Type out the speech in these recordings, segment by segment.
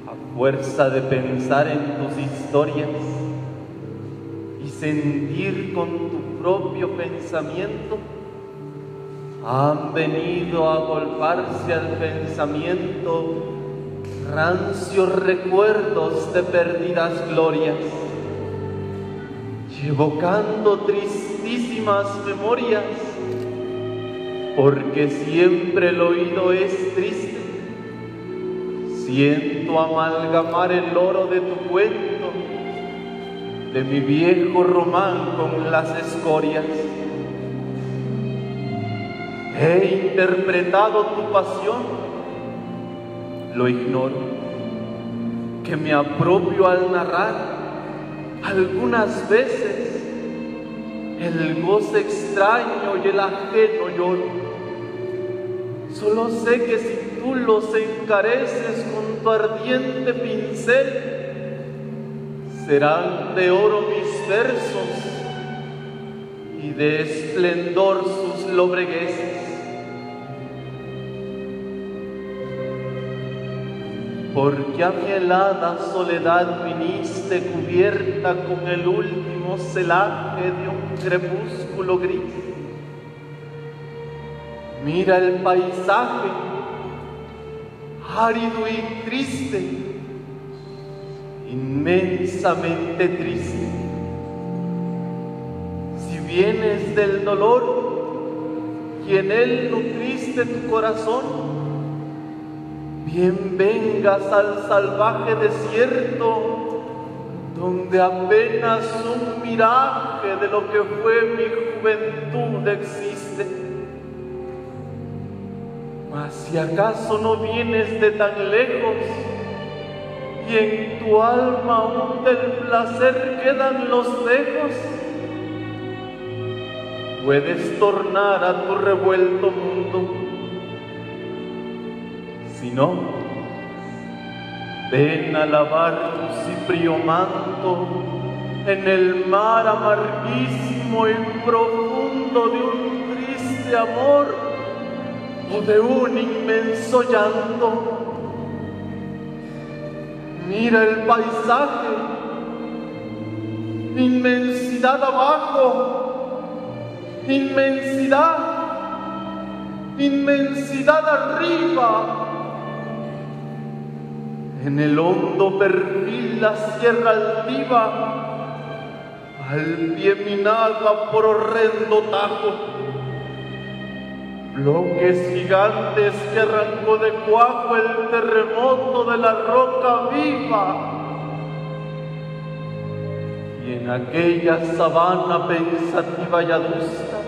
a fuerza de pensar en tus historias y sentir con tu propio pensamiento, han venido a agolparse al pensamiento rancios recuerdos de perdidas glorias, y evocando tristísimas memorias, porque siempre el oído es triste. Siento amalgamar el oro de tu cuento, de mi viejo román con las escorias. He interpretado tu pasión, lo ignoro, que me apropio al narrar algunas veces el goce extraño y el ajeno lloro. Solo sé que si tú los encareces con tu ardiente pincel, serán de oro mis versos y de esplendor sus lobregueces. Porque a mi helada soledad viniste cubierta con el último celaje de un crepúsculo gris. Mira el paisaje, árido y triste, inmensamente triste. Si vienes del dolor y en él nutriste tu corazón, bien vengas al salvaje desierto, donde apenas un miraje de lo que fue mi juventud existe. Mas si acaso no vienes de tan lejos, y en tu alma aún del placer quedan los dejos, puedes tornar a tu revuelto mundo. Si no, ven a lavar tu ciprio manto en el mar amarguísimo y profundo de un triste amor o de un inmenso llanto. Mira el paisaje, inmensidad abajo, inmensidad, inmensidad arriba. En el hondo perfil la sierra altiva, al pie minada por horrendo tajo, bloques gigantes que arrancó de cuajo el terremoto de la roca viva. Y en aquella sabana pensativa y adusta,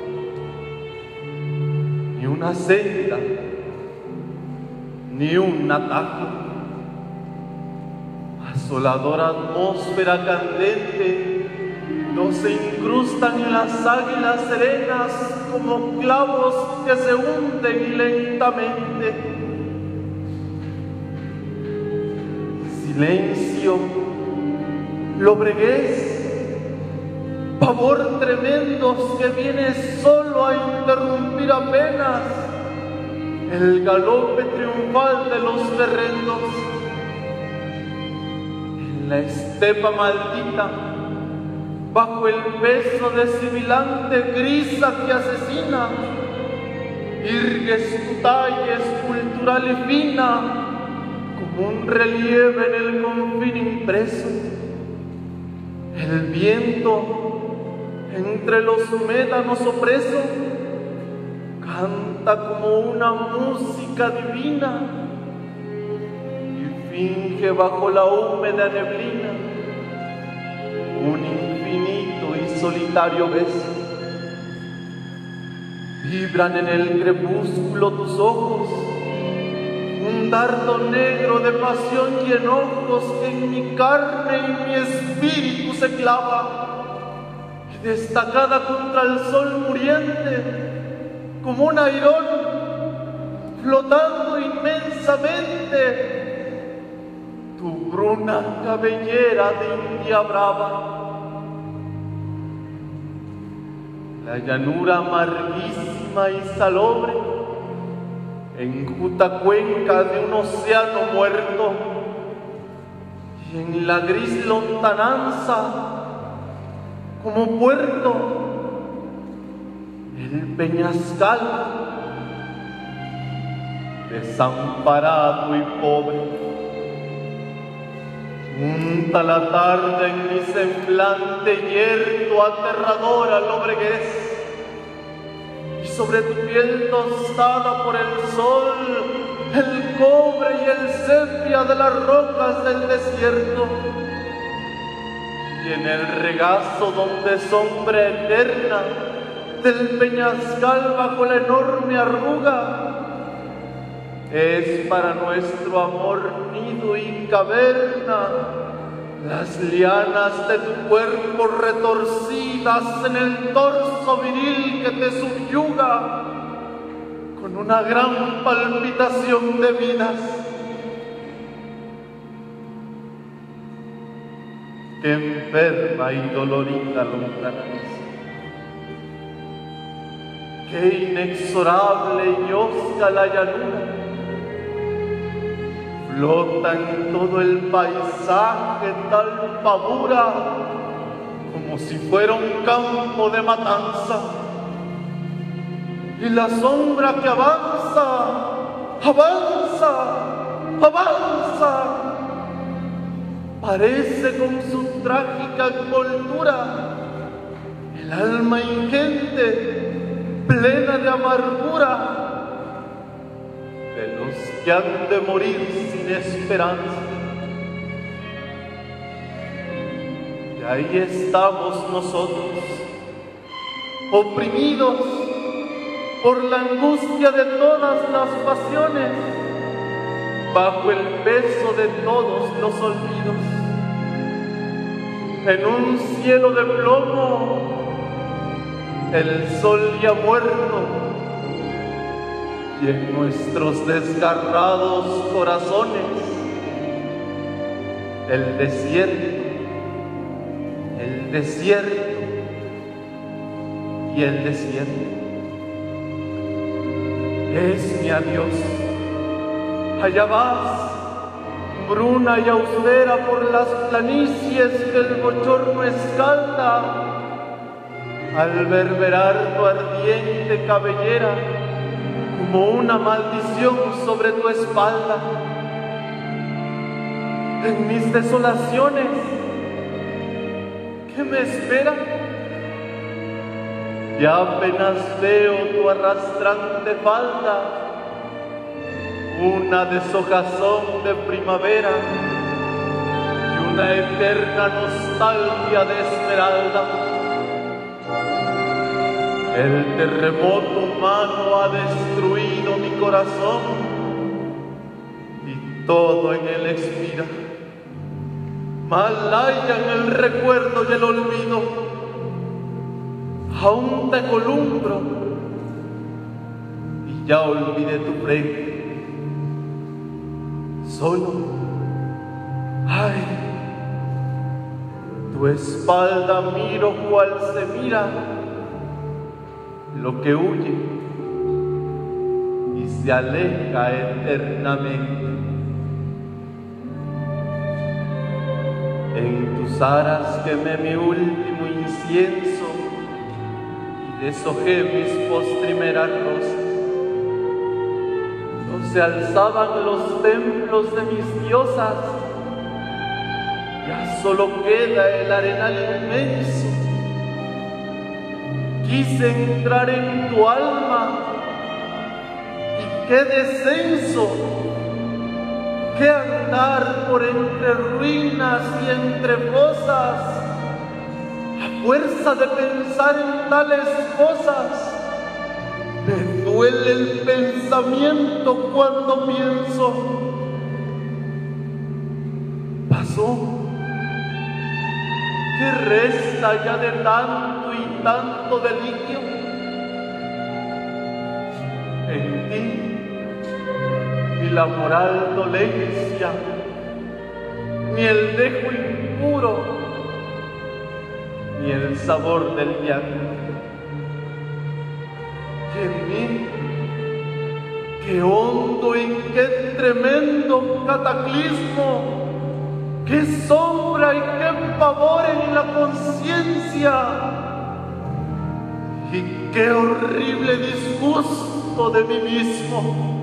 ni una senda, ni un atajo. Asoladora atmósfera candente, no se incrustan en las águilas serenas como clavos que se hunden lentamente. Silencio, lobreguez, pavor tremendos que viene solo a interrumpir apenas el galope triunfal de los terrenos. La estepa maldita, bajo el peso de sibilante grisa que asesina, irgues tu talla escultural y fina, como un relieve en el confín impreso. El viento, entre los médanos opreso, canta como una música divina, finge bajo la húmeda neblina un infinito y solitario beso. Vibran en el crepúsculo tus ojos, un dardo negro de pasión y enojos que en mi carne y mi espíritu se clava, y destacada contra el sol muriente, como un airón flotando inmensamente, tu bruna cabellera de India brava. La llanura amarguísima y salobre, enjuta cuenca de un océano muerto, y en la gris lontananza, como puerto, el peñascal, desamparado y pobre. Junta la tarde en mi semblante yerto, aterradora lobreguez, y sobre tu piel tostada por el sol, el cobre y el sepia de las rocas del desierto, y en el regazo donde sombra eterna del peñascal bajo la enorme arruga, es para nuestro amor nido y caverna, las lianas de tu cuerpo retorcidas en el torso viril que te subyuga con una gran palpitación de vidas. Qué enferma y dolorida lontananza, qué inexorable y hosca la llanura. Flota en todo el paisaje tal pavura, como si fuera un campo de matanza. Y la sombra que avanza, avanza, avanza, parece con su trágica envoltura el alma ingente, plena de amargura, de los que han de morir sin esperanza. Y ahí estamos nosotros, oprimidos por la angustia de todas las pasiones, bajo el peso de todos los olvidos, en un cielo de plomo. El sol ya muerto, y en nuestros desgarrados corazones el desierto y el desierto. Es mi adiós. Allá vas, bruna y austera por las planicies que el bochorno escalda, al verberar tu ardiente cabellera como una maldición sobre tu espalda. En mis desolaciones, ¿qué me espera? Ya apenas veo tu arrastrante falda, una deshojazón de primavera y una eterna nostalgia de esmeralda. El terremoto humano ha destruido mi corazón y todo en él expira. Mal hayan el recuerdo y el olvido. Aún te columbro y ya olvidé tu frente. Solo, ay, tu espalda miro cual se mira lo que huye y se aleja eternamente. En tus aras quemé mi último incienso y deshojé mis postrimeras rosas. No se alzaban los templos de mis diosas, ya solo queda el arenal inmenso. Quise entrar en tu alma y qué descenso, qué andar por entre ruinas y entre fosas, a fuerza de pensar en tales cosas. Me duele el pensamiento cuando pienso. Pasó. ¿Qué resta ya de tanto y tanto deliquio? En ti ni la moral dolencia, ni el dejo impuro, ni el sabor del llanto. Y en mí, qué hondo y qué tremendo cataclismo qué sombra y qué pavor en la conciencia, y qué horrible disgusto de mí mismo.